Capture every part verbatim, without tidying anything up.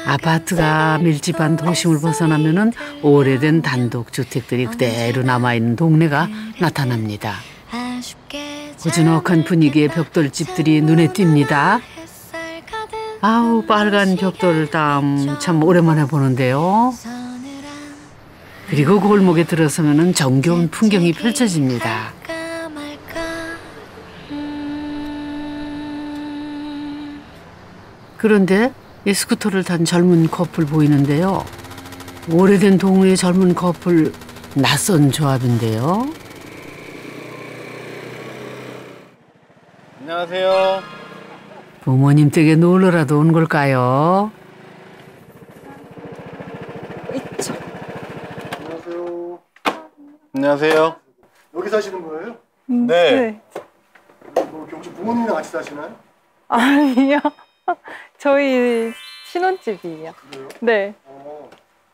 아파트가 밀집한 도심을 벗어나면은 오래된 단독주택들이 그대로 남아있는 동네가 나타납니다. 고즈넉한 분위기의 벽돌집들이 눈에 띕니다. 아우, 빨간 벽돌담 참 오랜만에 보는데요. 그리고 골목에 들어서면은 정겨운 풍경이 펼쳐집니다. 그런데 이 스쿠터를 탄 젊은 커플 보이는데요. 오래된 동네의 젊은 커플, 낯선 조합인데요. 안녕하세요. 부모님 댁에 놀러라도 온 걸까요? 있죠. 안녕하세요. 안녕하세요. 여기 사시는 거예요? 음, 네. 네. 뭐 혹시 부모님이랑 같이 사시나요? 아니요. 저희 신혼집이에요. 그래요? 네. 어.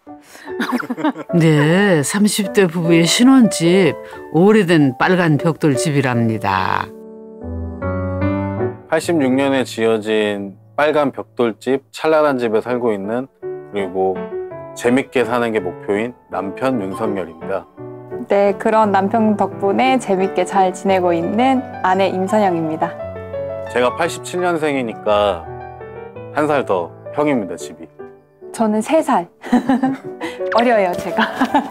네, 삼십 대 부부의 신혼집, 오래된 빨간 벽돌집이랍니다. 팔십육 년에 지어진 빨간 벽돌집, 찬란한 집에 살고 있는, 그리고 재밌게 사는 게 목표인 남편 윤석열입니다. 네, 그런 남편 덕분에 재밌게 잘 지내고 있는 아내 임선영입니다. 제가 팔십칠 년생이니까 한 살 더 형입니다, 집이. 저는 세 살. 어려요, 제가.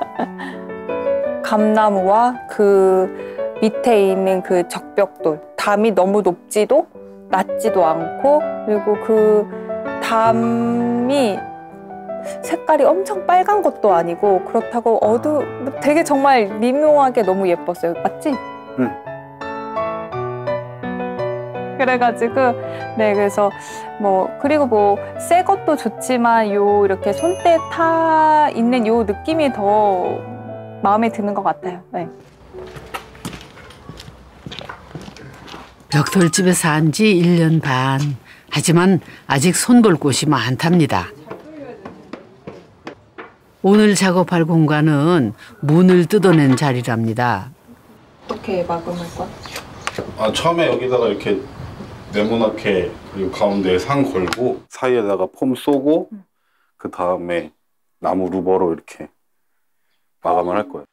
감나무와 그 밑에 있는 그 적벽돌, 담이 너무 높지도 낮지도 않고, 그리고 그 담이 색깔이 엄청 빨간 것도 아니고, 그렇다고 어두 되게 정말 미묘하게 너무 예뻤어요. 맞지? 응. 그래가지고 네, 그래서 뭐 그리고 뭐 새 것도 좋지만 요 이렇게 손때 타 있는 요 느낌이 더 마음에 드는 것 같아요. 네. 벽돌집에 산 지 일 년 반. 하지만 아직 손볼 곳이 많답니다. 오늘 작업할 공간은 문을 뜯어낸 자리랍니다. 어떻게 막음할 거야? 아, 처음에 여기다가 이렇게 네모나게, 그리고 가운데에 상 걸고 사이에다가 폼 쏘고 음. 그 다음에 나무 루버로 이렇게 마감을 할 거예요.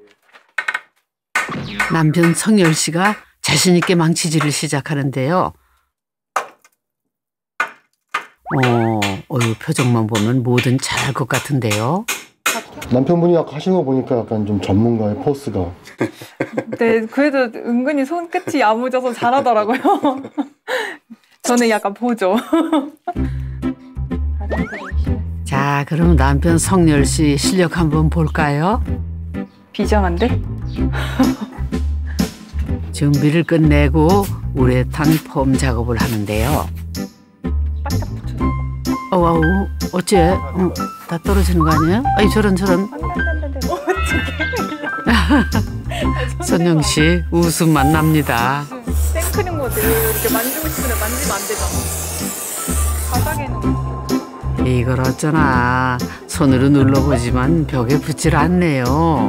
남편 성열 씨가 자신 있게 망치질을 시작하는데요. 어, 어유 표정만 보면 뭐든 잘할 것 같은데요. 남편분이 아까 하시는 거 보니까 약간 좀 전문가의 포스가. 네, 그래도 은근히 손끝이 야무져서 잘하더라고요. 저는 약간 보죠. 자, 그럼 남편 성열 씨 실력 한번 볼까요? 비장한데? 준비를 끝내고 우레탄 폼 작업을 하는데요. 바짝 붙여서. 어우, 어째? 어, 다 떨어지는 거 아니에요? 아이, 저런 저런. 선영 씨 웃음만 납니다. 생크림 모드 이렇게 만지고 싶으면 만지면 안 되잖아. 바닥에는. 이걸 어쩌나 손으로 눌러보지만 벽에 붙질 않네요.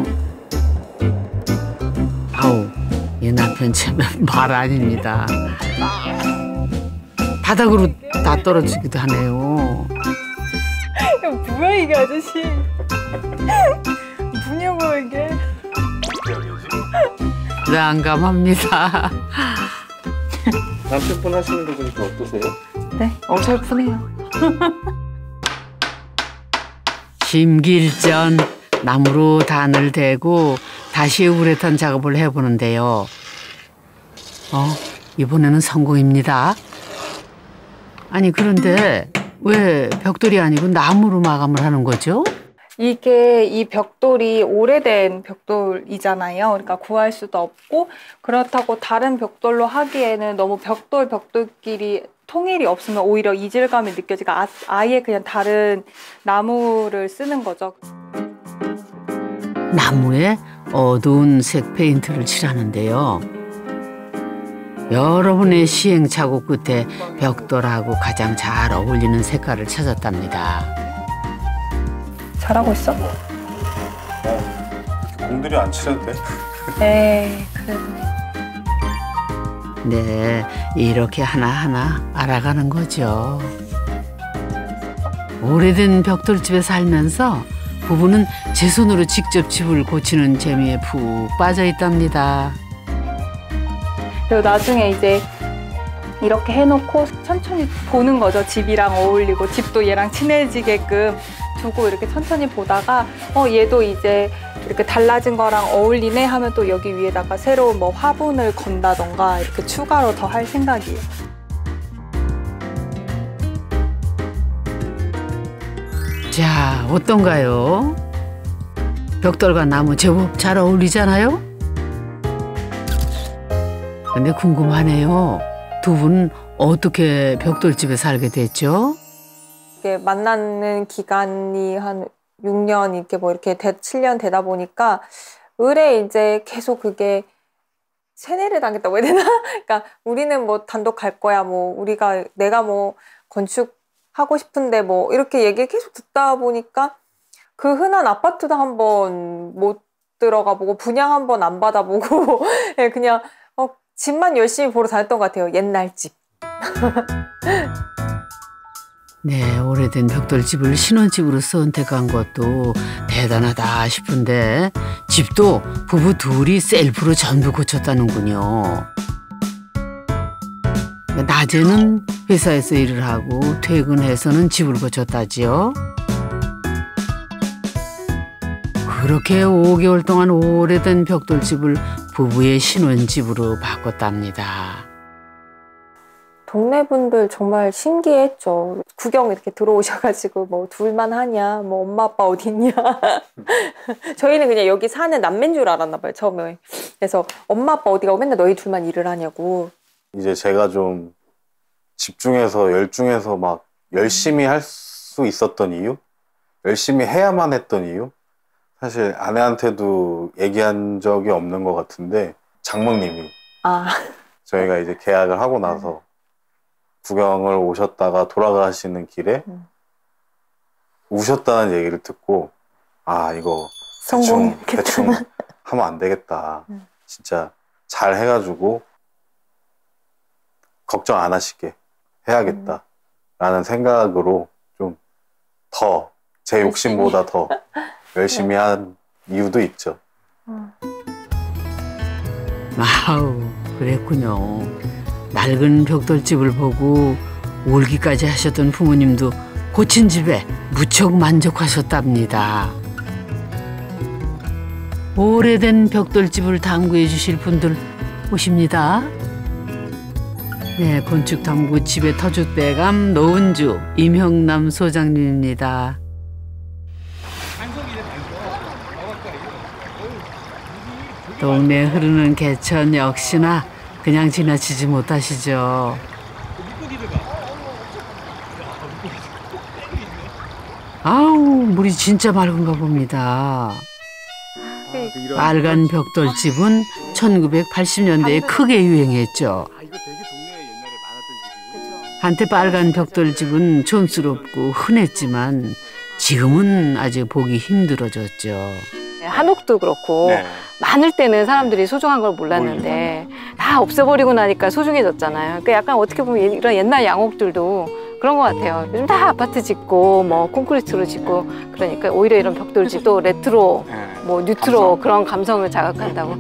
아우, 이 남편 참 말 아닙니다. 바닥으로 다 떨어지기도 하네요. 야, 뭐야 이게 아저씨. 뭐냐고 이게. 난감합니다. 남편분 하시는 거 보니까 어떠세요? 네, 어설프네요. 심기일전 나무로 단을 대고 다시 우레탄 작업을 해보는데요. 어, 이번에는 성공입니다. 아니, 그런데 왜 벽돌이 아니고 나무로 마감을 하는 거죠? 이게 이 벽돌이 오래된 벽돌이잖아요. 그러니까 구할 수도 없고, 그렇다고 다른 벽돌로 하기에는 너무 벽돌 벽돌끼리 통일이 없으면 오히려 이질감이 느껴지니까 아, 아예 그냥 다른 나무를 쓰는 거죠. 나무에 어두운 색 페인트를 칠하는데요. 여러분의 시행착오 끝에 벽돌하고 가장 잘 어울리는 색깔을 찾았답니다. 잘하고 있어? 공들이 안 칠해도 돼? 에이, 그래도. 네, 이렇게 하나하나 알아가는 거죠. 오래된 벽돌집에 살면서 부부는 제 손으로 직접 집을 고치는 재미에 푹 빠져 있답니다. 그리고 나중에 이제 이렇게 해놓고 천천히 보는 거죠. 집이랑 어울리고 집도 얘랑 친해지게끔 두고 이렇게 천천히 보다가 어 얘도 이제 이렇게 달라진 거랑 어울리네 하면 또 여기 위에다가 새로운 뭐 화분을 건다던가 이렇게 추가로 더 할 생각이에요. 자, 어떤가요? 벽돌과 나무 제법 잘 어울리잖아요? 근데 궁금하네요. 두 분은 어떻게 벽돌집에 살게 됐죠? 이렇게 만나는 기간이 한 육 년 이렇게 뭐 이렇게 칠 년 되다 보니까 을에 이제 계속 그게 세뇌를 당했다고 해야 되나? 그러니까 우리는 뭐 단독 갈 거야. 뭐 우리가 내가 뭐 건축하고 싶은데 뭐 이렇게 얘기를 계속 듣다 보니까 그 흔한 아파트도 한번 못 들어가 보고 분양 한번 안 받아보고 그냥 어, 집만 열심히 보러 다녔던 것 같아요. 옛날 집. 네, 오래된 벽돌집을 신혼집으로 선택한 것도 대단하다 싶은데 집도 부부 둘이 셀프로 전부 고쳤다는군요. 낮에는 회사에서 일을 하고 퇴근해서는 집을 고쳤다지요. 그렇게 오 개월 동안 오래된 벽돌집을 부부의 신혼집으로 바꿨답니다. 동네 분들 정말 신기했죠. 구경 이렇게 들어오셔가지고 뭐 둘만 하냐, 뭐 엄마 아빠 어딨냐. 저희는 그냥 여기 사는 남매인 줄 알았나 봐요, 처음에. 그래서 엄마 아빠 어디 가고 맨날 너희 둘만 일을 하냐고. 이제 제가 좀 집중해서 열중해서 막 열심히 할 수 있었던 이유? 열심히 해야만 했던 이유? 사실 아내한테도 얘기한 적이 없는 것 같은데 장모님이 아. 저희가 이제 계약을 하고 나서 구경을 오셨다가 돌아가시는 길에 음. 우셨다는 얘기를 듣고 아 이거 대충, 대충 하면 안 되겠다. 음. 진짜 잘 해가지고 걱정 안 하시게 해야겠다 라는 생각으로 좀 더 제 욕심보다 더 열심히 한 이유도 있죠. 아우, 그랬군요. 낡은 벽돌집을 보고 울기까지 하셨던 부모님도 고친 집에 무척 만족하셨답니다. 오래된 벽돌집을 탐구해 주실 분들 오십니다. 네, 건축탐구 집의 터줏대감 노은주 임형남 소장님입니다. 동네에 흐르는 개천 역시나 그냥 지나치지 못하시죠. 아우, 물이 진짜 맑은가 봅니다. 빨간 벽돌집은 천구백팔십 년대에 크게 유행했죠. 한때 빨간 벽돌집은 촌스럽고 흔했지만 지금은 아직 보기 힘들어졌죠. 한옥도 그렇고 네. 많을 때는 사람들이 소중한 걸 몰랐는데 다 없애버리고 나니까 소중해졌잖아요. 그러니까 약간 어떻게 보면 이런 옛날 양옥들도 그런 것 같아요. 요즘 다 아파트 짓고 뭐 콘크리트로 짓고 그러니까 오히려 이런 벽돌집도 레트로, 뭐 뉴트로 감성. 그런 감성을 자극한다고.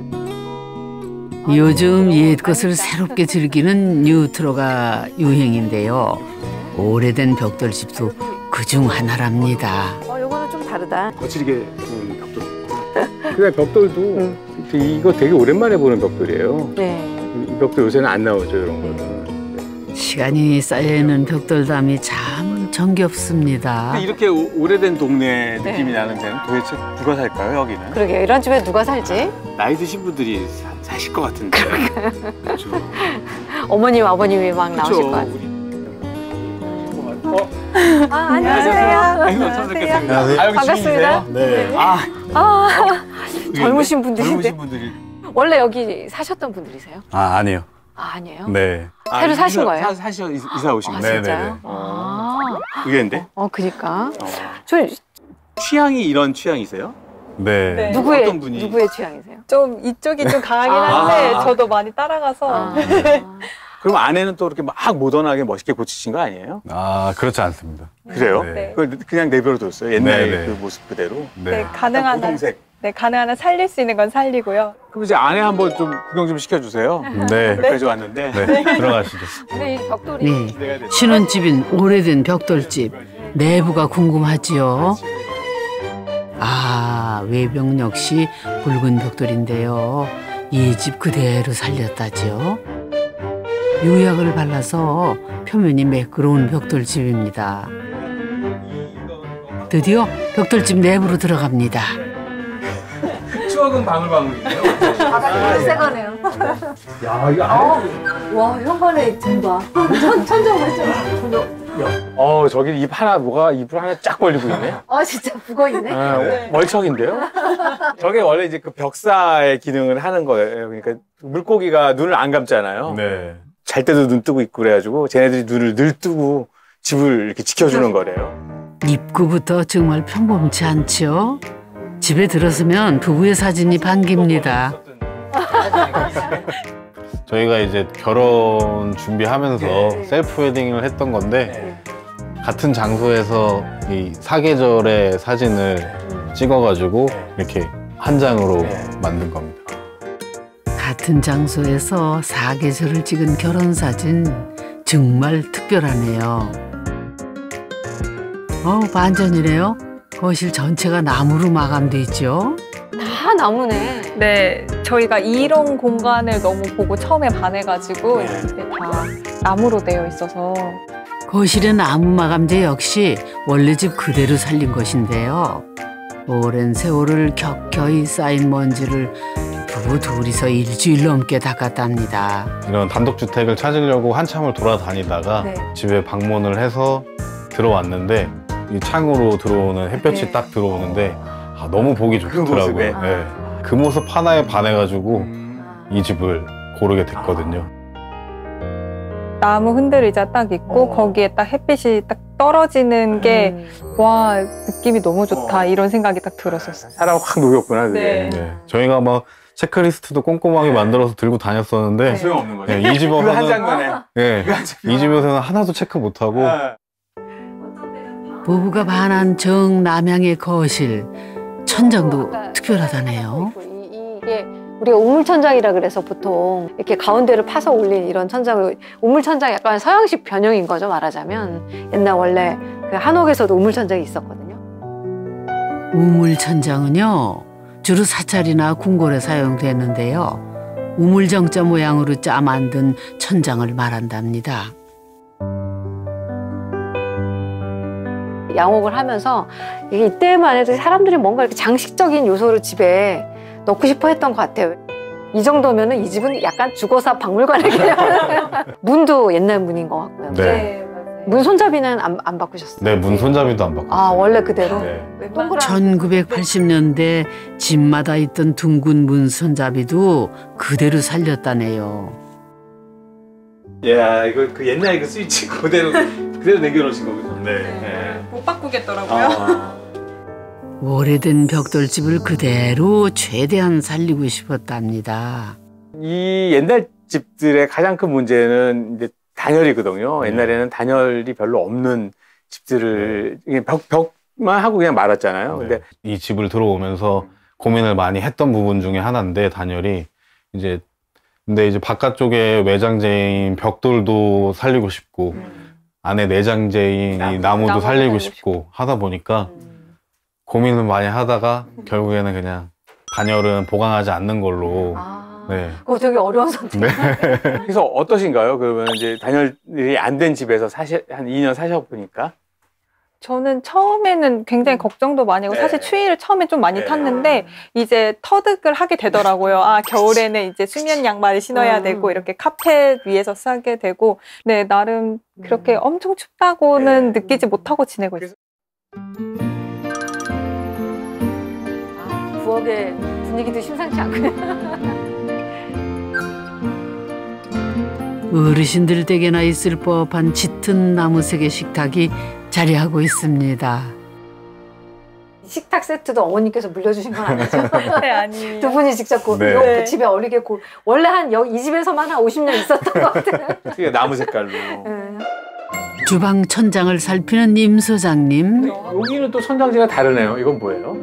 요즘 옛것을 새롭게 즐기는 뉴트로가 유행인데요. 오래된 벽돌집도 그중 하나랍니다. 어, 요거는 좀 다르다. 거칠게 음, 벽돌. 그냥 벽돌도 음. 이거 되게 오랜만에 보는 벽돌이에요. 네. 이 벽돌 요새는 안 나오죠, 이런 거는. 시간이 쌓여있는 벽돌담이 참 정겹습니다. 근데 이렇게 오, 오래된 동네 느낌이 네. 나는 데는 도대체 누가 살까요, 여기는? 그러게요. 이런 집에 누가 살지? 나이 드신 분들이 사, 사실 것 같은데. 그렇죠. 어머님, 아버님이 막 그쵸? 나오실 것 같아요. 어? 아, 안녕하세요. 아이고, 처음 뵙겠습니다. 안녕하세요. 아, 여기 반갑습니다. 주민이세요? 네. 아, 아, 젊으신 분들인데. 젊으신 분들이. 원래 여기 사셨던 분들이세요? 아 아니요. 아, 아니에요? 네. 새로 아, 사신 이사, 거예요? 사, 사셔 이사 오신 아, 거예요? 진짜요? 어. 아, 의외인데? 어, 그니까. 어. 저 취향이 이런 취향이세요? 네. 네. 누구의, 어떤 분이? 누구의 취향이세요? 좀 이쪽이 좀 강하긴 한데 아. 저도 많이 따라가서 아. 그럼 아내는 또 이렇게 막 모던하게 멋있게 고치신 거 아니에요? 아 그렇지 않습니다. 네. 그래요? 네. 그걸 그냥 내버려뒀어요? 옛날 네, 네. 그 모습 그대로? 네, 네. 가능한 한, 고동색. 네, 가능한 한 살릴 수 있는 건 살리고요. 그럼 이제 안에 한번 좀 구경 좀 시켜주세요. 네. 여기까지 왔는데. 네. 들어가시죠. 근데 이 벽돌이 네, 기대가 되죠. 신혼집인 오래된 벽돌집. 내부가 궁금하지요. 아, 외벽 역시 붉은 벽돌인데요. 이 집 그대로 살렸다지요. 유약을 발라서 표면이 매끄러운 벽돌집입니다. 드디어 벽돌집 내부로 들어갑니다. 추억은 방울방울이네요. 바닥이 새 거네요. 야, 이거 안에. 와, 현관에 등봐. 천, 천정 발전. 어, 저기 입 하나, 뭐가 입을 하나 쫙 벌리고 있네. 아, 진짜 북어 있네. 아, 월척인데요? 저게 원래 이제 그 벽사의 기능을 하는 거예요. 그러니까 물고기가 눈을 안 감잖아요. 네. 잘 때도 눈 뜨고 있고 그래가지고 쟤네들이 눈을 늘 뜨고 집을 이렇게 지켜주는 거래요. 입구부터 정말 평범치 않죠? 집에 들어서면 부부의 사진이 반깁니다. 저희가 이제 결혼 준비하면서 네. 셀프 웨딩을 했던 건데 같은 장소에서 이 사계절의 사진을 찍어가지고 이렇게 한 장으로 만든 겁니다. 같은 장소에서 사계절을 찍은 결혼사진 정말 특별하네요. 어, 반전이네요. 거실 전체가 나무로 마감돼 있죠. 다 나무네. 네, 저희가 이런 공간을 너무 보고 처음에 반해가지고 네. 이게 다 나무로 되어 있어서 거실의 나무 마감재 역시 원래 집 그대로 살린 것인데요. 오랜 세월을 켜켜이 쌓인 먼지를 부부 둘이서 일주일 넘게 닦았답니다. 이런 단독주택을 찾으려고 한참을 돌아다니다가 네. 집에 방문을 해서 들어왔는데 이 창으로 들어오는 햇볕이 네. 딱 들어오는데 아, 너무 보기 그 좋더라고요. 모습에? 네. 그 모습 하나에 반해가지고 음. 이 집을 고르게 됐거든요. 나무 흔들의자 딱 있고 어. 거기에 딱 햇빛이 딱 떨어지는 게 와 느낌이 너무 좋다 어. 이런 생각이 딱 들었었어요. 사람 확 녹였구나, 그게. 네. 네. 저희가 막 체크리스트도 꼼꼼하게 만들어서 들고 다녔었는데 네. 소용없는 거죠. 네, 이 집에서는 그 한 장면에. 네, 그 한 장면에. 이 집에서는 하나도 체크 못하고 아. 부부가 반한 정남향의 거실. 천장도 아까 특별하다네요. 이, 이게 우리가 우물천장이라 그래서 보통 이렇게 가운데를 파서 올린 이런 천장을 우물천장 약간 서양식 변형인 거죠, 말하자면. 옛날 원래 그 한옥에서도 우물천장이 있었거든요. 우물천장은요, 주로 사찰이나 궁궐에 사용되는데요. 우물정자 모양으로 짜 만든 천장을 말한답니다. 양옥을 하면서 이게 이때만 해도 사람들이 뭔가 이렇게 장식적인 요소를 집에 넣고 싶어 했던 것 같아요. 이 정도면은 이 집은 약간 주거사 박물관의 개념. 문도 옛날 문인 것 같고요. 네. 문 손잡이는 안, 안 바꾸셨어요? 네, 문 손잡이도 안 바꿨어요. 아, 원래 그대로? 네. 동그란 천구백팔십 년대 집마다 있던 둥근 문 손잡이도 그대로 살렸다네요. 야, 이거 그 옛날 그 스위치 그대로 그대로 남겨놓으신 거군요. 네. 못 바꾸겠더라고요. 아. 오래된 벽돌집을 그대로 최대한 살리고 싶었답니다. 이 옛날 집들의 가장 큰 문제는 이제 단열이거든요. 네. 옛날에는 단열이 별로 없는 집들을 이게 벽, 벽만 하고 그냥 말았잖아요. 근데 이 집을 들어오면서 고민을 많이 했던 부분 중에 하나인데 단열이 이제 근데 이제 바깥쪽에 외장재인 벽돌도 살리고 싶고 안에 내장재인 나무, 이 나무도 나무 살리고 살리고 싶고 하다 보니까 고민을 많이 하다가 결국에는 그냥 단열은 보강하지 않는 걸로 아, 네. 그거 되게 어려운 선택. 네. 그래서 어떠신가요? 그러면 이제 단열이 안 된 집에서 사실 한 이 년 사셔보니까 저는 처음에는 굉장히 걱정도 많이 하고 네. 사실 추위를 처음에 좀 많이 네. 탔는데 이제 터득을 하게 되더라고요. 아 겨울에는 이제 수면 양말을 신어야 음. 되고 이렇게 카펫 위에서 싸게 되고 네 나름 그렇게 엄청 춥다고는 네. 느끼지 못하고 지내고 있어요. 아, 부엌의 분위기도 심상치 않고요. 어르신들 댁에나 있을 법한 짙은 나무색의 식탁이 자리하고 있습니다. 식탁 세트도 어머니께서 물려주신 건 아니죠? 네 아니에요. 두 분이 직접 고, 네. 이거 네. 집에 어리게 고, 원래 한 여기 이 집에서만 한 오십 년 있었던 것 같아요. 그게 나무 색깔로. 네. 주방 천장을 살피는 임 소장님. 여기는 또 천장지가 다르네요. 이건 뭐예요?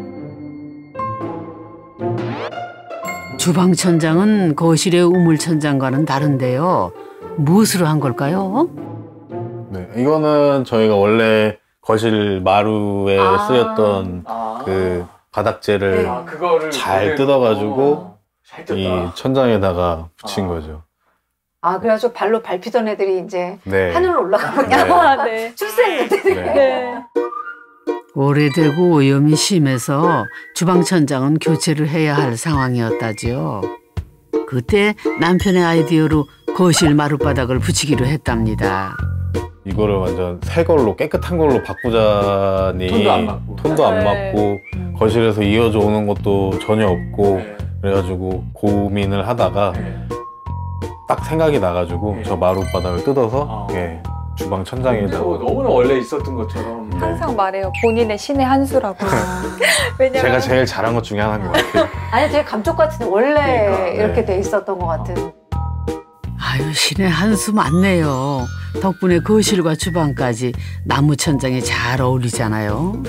주방 천장은 거실의 우물 천장과는 다른데요. 무엇으로 한 걸까요? 네, 이거는 저희가 원래 거실 마루에 아. 쓰였던 아. 그 바닥재를 아, 그거를 잘 그대로- 뜯어가지고 어, 잘 뜯다. 이 천장에다가 붙인 아. 거죠. 아, 그래가지고 발로 밟히던 애들이 이제 네. 하늘로 올라가면 네. 아, 네. 출세했는데. 네. 네. 오래되고 오염이 심해서 주방 천장은 교체를 해야 할 상황이었다지요. 그때 남편의 아이디어로 거실 마룻바닥을 붙이기로 했답니다. 이거를 완전 새 걸로 깨끗한 걸로 바꾸자니 돈도 안 맞고. 돈도 안 네. 맞고 거실에서 이어져 오는 것도 전혀 없고 네. 그래가지고 고민을 하다가 네. 딱 생각이 나가지고 네. 저 마룻바닥을 뜯어서 아. 예, 주방 근데 천장에다가 뭐 너무나 원래 있었던 것처럼. 네. 항상 말해요. 본인의 신의 한 수라고. 왜냐면 제가 제일 잘한 것 중에 하나인 것 같아요. 아니, 되게 감쪽 같은데 원래 그러니까, 이렇게 네. 돼 있었던 것 같은. 아유, 신의 한수 많네요. 덕분에 거실과 주방까지 나무 천장이 잘 어울리잖아요.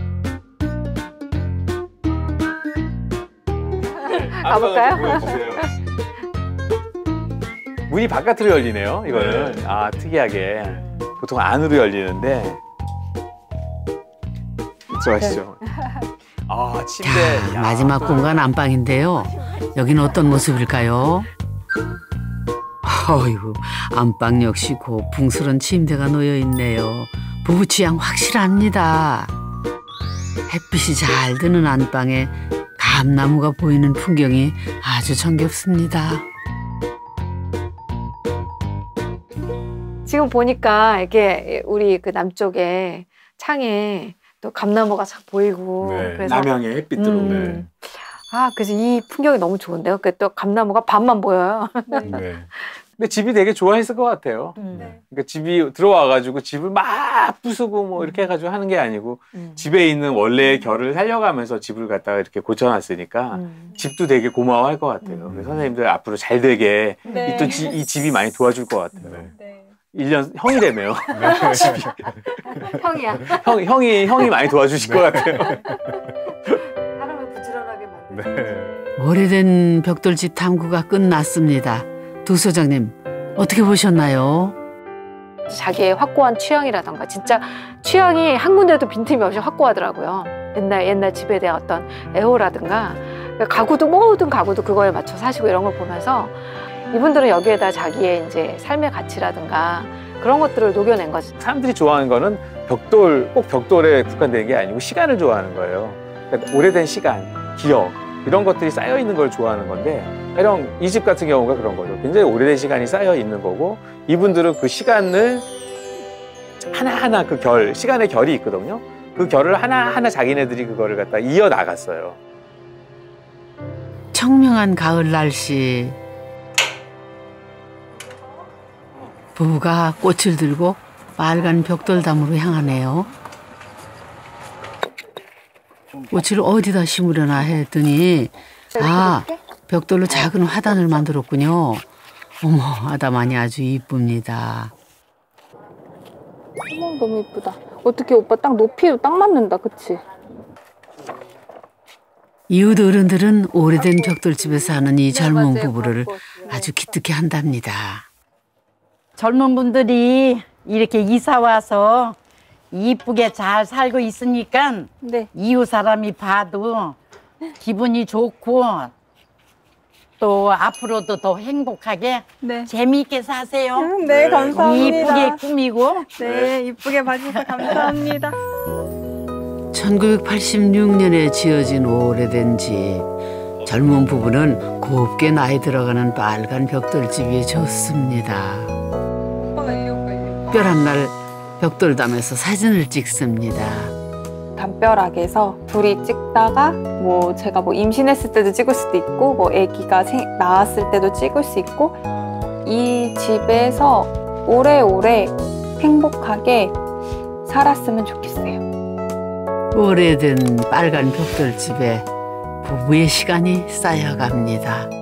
가볼까요? 한번 보여주세요. 문이 바깥으로 열리네요. 이거는 아 특이하게 보통 안으로 열리는데 들어가시죠. 아 침대. 자, 야. 마지막 공간 안방인데요. 여기는 어떤 모습일까요? 어이구, 안방 역시 고풍스런 침대가 놓여 있네요. 부부 취향 확실합니다. 햇빛이 잘 드는 안방에 감나무가 보이는 풍경이 아주 정겹습니다. 지금 보니까 이게 우리 그 남쪽에 창에 또 감나무가 쫙 보이고 네. 그래서 남향의 햇빛 들어오네. 음. 아, 그래서 이 풍경이 너무 좋은데요. 그 또 감나무가 반만 보여요. 네. 근데 집이 되게 좋아했을 것 같아요. 음. 그러니까 집이 들어와가지고 집을 막 부수고 뭐 이렇게 해가지고 하는 게 아니고 음. 집에 있는 원래의 결을 살려가면서 집을 갖다가 이렇게 고쳐놨으니까 음. 집도 되게 고마워할 것 같아요. 음. 그래서 선생님들 앞으로 잘 되게 네. 이, 또 지- 이 집이 많이 도와줄 것 같아요. 네. 네. 일 년 형이라며요. 형이야. 형, 형이, 형이 많이 도와주실 것 같아요. 사람을 부지런하게 만드는. 네. 오래된 벽돌집 탐구가 끝났습니다. 두 소장님, 어떻게 보셨나요? 자기의 확고한 취향이라던가 진짜 취향이 한 군데도 빈틈이 없이 확고하더라고요. 옛날 옛날 집에 대한 어떤 애호라든가 가구도 모든 가구도 그거에 맞춰 사시고 이런 걸 보면서 이분들은 여기에다 자기의 이제 삶의 가치라든가 그런 것들을 녹여낸 거지. 사람들이 좋아하는 거는 벽돌, 꼭 벽돌에 국한되는 게 아니고 시간을 좋아하는 거예요. 그러니까 오래된 시간, 기억, 이런 것들이 쌓여 있는 걸 좋아하는 건데, 이런 이 집 같은 경우가 그런 거죠. 굉장히 오래된 시간이 쌓여 있는 거고, 이분들은 그 시간을 하나하나 그 결, 시간의 결이 있거든요. 그 결을 하나하나 자기네들이 그거를 갖다 이어 나갔어요. 청명한 가을 날씨. 부부가 꽃을 들고 빨간 벽돌담으로 향하네요. 꽃을 어디다 심으려나 했더니 아, 벽돌로 작은 화단을 만들었군요. 어머, 아담하니 아주 이쁩니다. 어머, 너무 이쁘다. 어떻게 오빠 딱 높이도 딱 맞는다, 그치? 이웃 어른들은 오래된 벽돌집에 사는 이 젊은 부부를 아주 기특해 한답니다. 젊은 분들이 이렇게 이사 와서 이쁘게 잘 살고 있으니까 네. 이웃 사람이 봐도 기분이 좋고 또 앞으로도 더 행복하게 네. 재미있게 사세요. 네, 감사합니다. 이쁘게 꾸미고 네, 이쁘게 봐주셔서 감사합니다. 천구백팔십육 년에 지어진 오래된 집. 젊은 부부는 곱게 나이 들어가는 빨간 벽돌집이 좋습니다. 오빠가 이리 올까, 이리 올까? 특별한 날 벽돌담에서 사진을 찍습니다. 담벼락에서 둘이 찍다가 뭐 제가 뭐 임신했을 때도 찍을 수도 있고 뭐 아기가 생, 낳았을 때도 찍을 수 있고 이 집에서 오래오래 행복하게 살았으면 좋겠어요. 오래된 빨간 벽돌집에 부부의 시간이 쌓여갑니다.